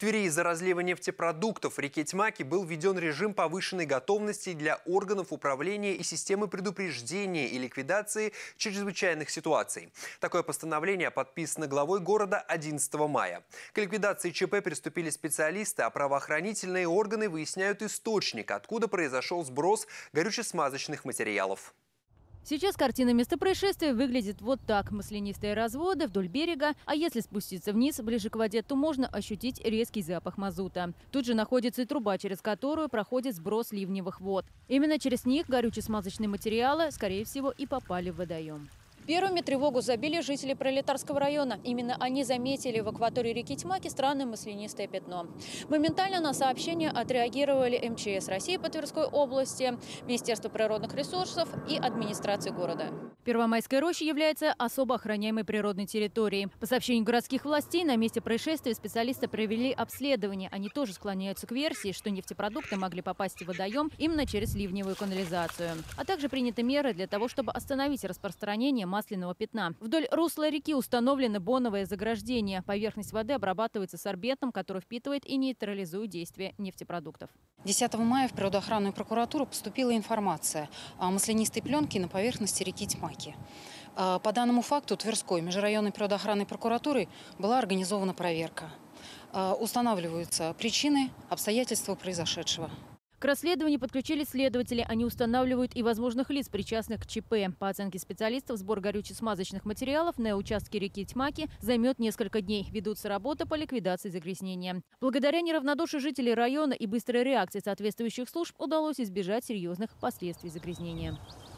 Твери из-за разлива нефтепродуктов в реке Тьмаки был введен режим повышенной готовности для органов управления и системы предупреждения и ликвидации чрезвычайных ситуаций. Такое постановление подписано главой города 11 мая. К ликвидации ЧП приступили специалисты, а правоохранительные органы выясняют источник, откуда произошел сброс горюче-смазочных материалов. Сейчас картина места происшествия выглядит вот так. Маслянистые разводы вдоль берега, а если спуститься вниз, ближе к воде, то можно ощутить резкий запах мазута. Тут же находится и труба, через которую проходит сброс ливневых вод. Именно через них горюче-смазочные материалы, скорее всего, и попали в водоем. Первыми тревогу забили жители Пролетарского района. Именно они заметили в акватории реки Тьмаки странное маслянистое пятно. Моментально на сообщение отреагировали МЧС России по Тверской области, Министерство природных ресурсов и администрация города. Первомайская роща является особо охраняемой природной территорией. По сообщению городских властей, на месте происшествия специалисты провели обследование. Они тоже склоняются к версии, что нефтепродукты могли попасть в водоем именно через ливневую канализацию. А также приняты меры для того, чтобы остановить распространение масляного пятна. Вдоль русла реки установлены боновые заграждения. Поверхность воды обрабатывается сорбентом, который впитывает и нейтрализует действие нефтепродуктов. 10 мая в природоохранную прокуратуру поступила информация о маслянистой пленке на поверхности реки Тьмаки. По данному факту Тверской межрайонной природоохранной прокуратурой была организована проверка. Устанавливаются причины, обстоятельства произошедшего. К расследованию подключились следователи. Они устанавливают и возможных лиц, причастных к ЧП. По оценке специалистов, сбор горюче-смазочных материалов на участке реки Тьмаки займет несколько дней. Ведутся работы по ликвидации загрязнения. Благодаря неравнодушию жителей района и быстрой реакции соответствующих служб удалось избежать серьезных последствий загрязнения.